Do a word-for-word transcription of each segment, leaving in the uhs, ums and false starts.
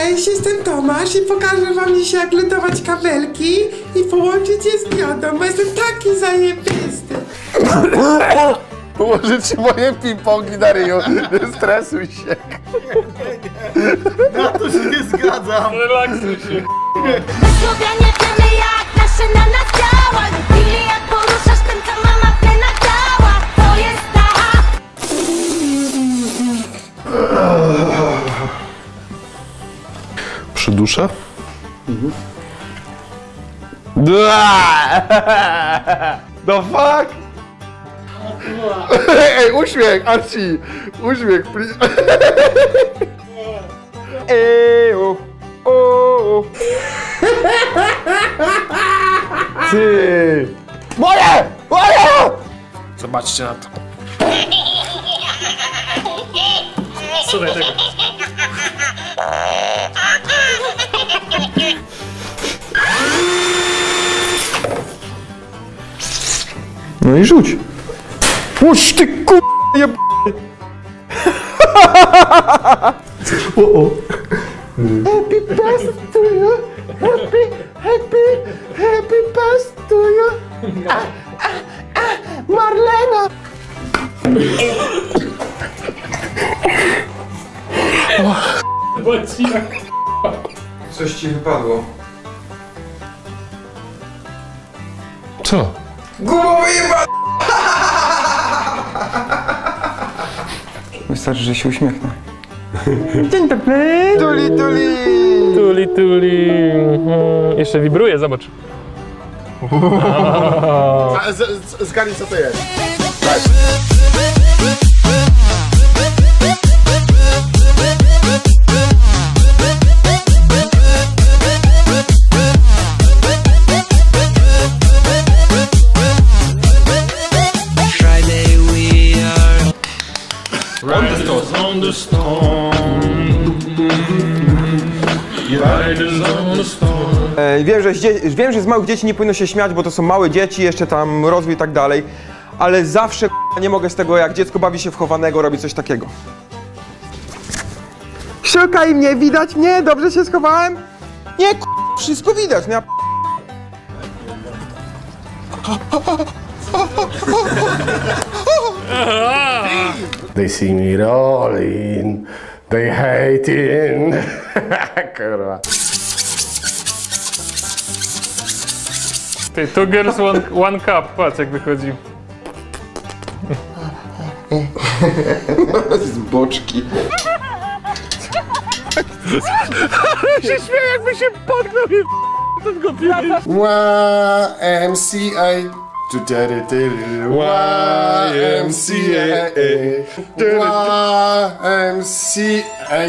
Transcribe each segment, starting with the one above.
Cześć, jestem Tomasz i pokażę wam dzisiaj jak lutować kabelki i połączyć je z diodą, bo jestem taki zajebisty. Położę ci moje ping-pongi na ryju, nie stresuj się. Na to się nie zgadzam. Relaksuj się. Słowianie wiemy jak nasze na nas działa. Lubili jak poruszasz tym, co mama w na ciała. To jest ta. Przyduszę? Mhm. The fuck? Ej, uśmiech, Arci! Uśmiech, please. Ej, o, o. Ty! Moje! Moje! Zobaczcie na to. Słuchaj tego. No i rzuć. Puść ty ku... jeb... O, o. Happy birthday to you. Happy, happy, happy birthday to you. A, a, a, Marlena. Coś ci wypadło. Co? Gumowy jeba... Wystarczy, że się uśmiechnę. Dzień dobry! Tuli, tuli! Tuli, tuli. Mhm. Jeszcze wibruje, zobacz. Zgadnij co to jest. On the storm. E, wiem, że z wiem, że z małych dzieci nie powinno się śmiać, bo to są małe dzieci, jeszcze tam rozwój i tak dalej. Ale zawsze k***a, nie mogę z tego, jak dziecko bawi się w chowanego, robić coś takiego. Szukaj mnie, widać mnie? Dobrze się schowałem? Nie, k***a, wszystko widać, no ja... They see me rolling, they hating. Kurwa. Ty, two girls, one, one cup. Patrz jak wychodzi. Z boczki. się śmieje, jakby się pognął i ten go pierdzi. Y M C A. Y M C A. Y M C A.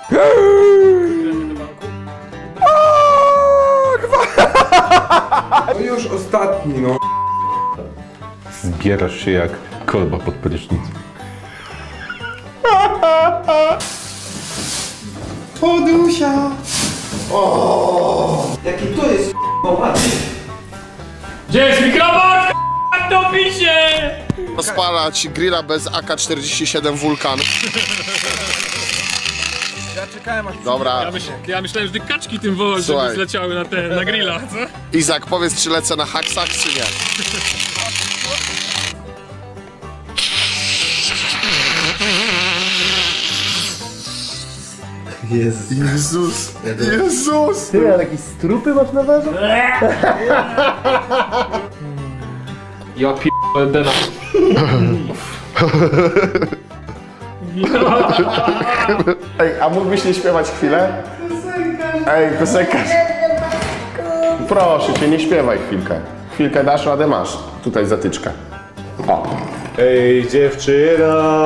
No już ostatni, no. Zbierasz się jak kolba pod prysznic. Podusia! O! Jaki to jest k***a? Gdzie jest mikrofon? Topi się! Rozpalać grilla bez A K czterdzieści siedem Vulkan. Ja czekałem aż... Dobra. Ja, myśl, ja myślałem, że te kaczki tym wołać, żeby Słuchaj. zleciały na, te, na grilla, co? Izak, powiedz, czy lecę na haksach, czy nie? Jezus. Jezus! Jezus! Ty, ale jakieś strupy masz na warze? Ja p***ę Dena. Ej, a mógłbyś nie śpiewać chwilę? Ej, piosenkarz. Proszę cię, nie śpiewaj chwilkę. Chwilkę dasz radę, masz. Tutaj zatyczkę. O. Ej dziewczyna,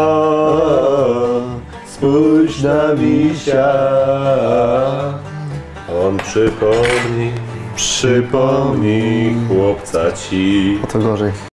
spójrz na misia. On przypomni, przypomni chłopca ci. To gorzej.